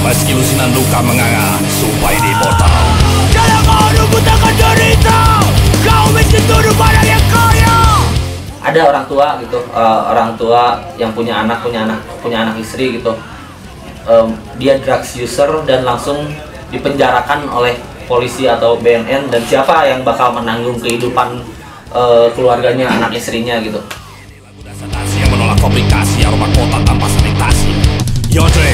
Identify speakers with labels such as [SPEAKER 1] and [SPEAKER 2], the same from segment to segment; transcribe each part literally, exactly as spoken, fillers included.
[SPEAKER 1] Meski lusinan luka menganga, supaya dipotong.
[SPEAKER 2] Jangan mau nunggu takkan derita. Kau miskin turun barang yang kaya.
[SPEAKER 3] Ada orang tua gitu, uh, orang tua yang punya anak, punya anak, punya anak istri gitu. Um, dia drugs user dan langsung dipenjarakan oleh polisi atau B N N, dan siapa yang bakal menanggung kehidupan uh, keluarganya, anak istrinya gitu.
[SPEAKER 1] Yang menolak komplikasi aroma kota tanpa sanitasi. Yodre.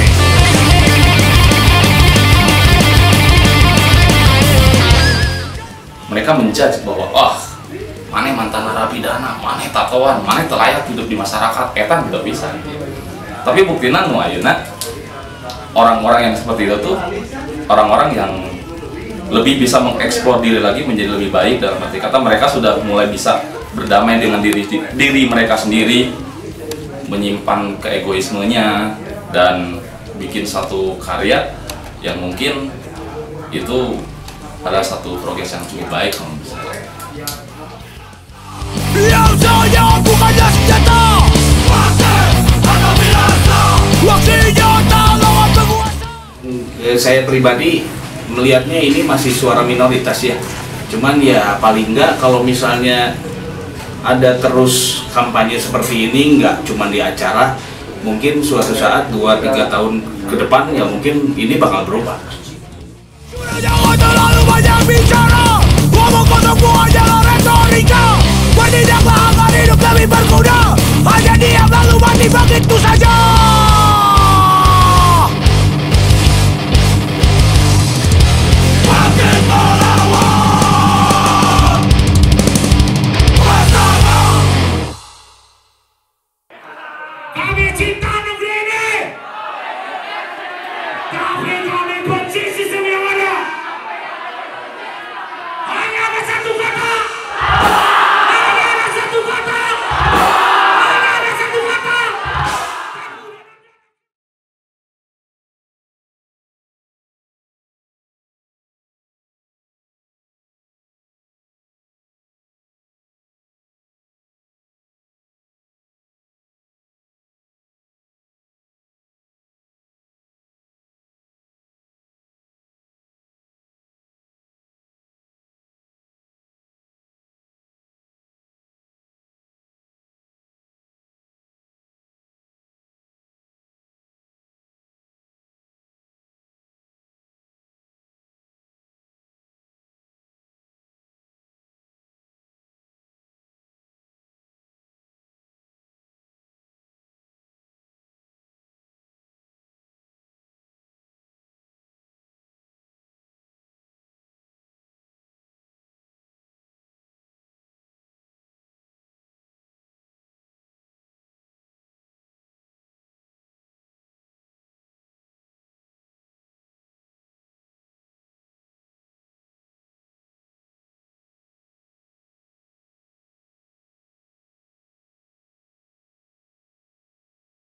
[SPEAKER 4] Mereka menjudge bahwa oh, mana mantan narapidana, mana tatoan, mana terlayak hidup di masyarakat, etan tidak bisa. Tapi buktinya nu ayeuna orang-orang yang seperti itu tuh orang-orang yang lebih bisa mengeksplor diri lagi menjadi lebih baik, dalam arti kata mereka sudah mulai bisa berdamai dengan diri diri mereka sendiri, menyimpan keegoismenya dan bikin satu karya yang mungkin itu adalah satu progres yang cukup baik kalau misalnya.
[SPEAKER 2] Yang saya bukannya senjata, atau binasa. Waktunya tak lawan penguasa.
[SPEAKER 5] Saya pribadi melihatnya ini masih suara minoritas ya. Cuman ya paling enggak kalau misalnya ada terus kampanye seperti ini, nggak cuma di acara, mungkin suatu saat dua tiga tahun ke depan ya mungkin ini bakal berubah.